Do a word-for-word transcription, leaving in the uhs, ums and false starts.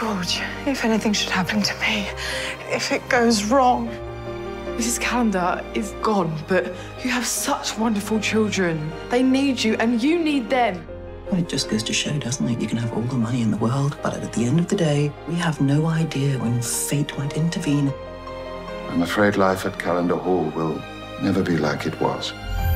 George, if anything should happen to me, if it goes wrong. Missus Calendar is gone, but you have such wonderful children. They need you, and you need them. Well, it just goes to show, doesn't it? You can have all the money in the world, but at the end of the day, we have no idea when fate might intervene. I'm afraid life at Calendar Hall will never be like it was.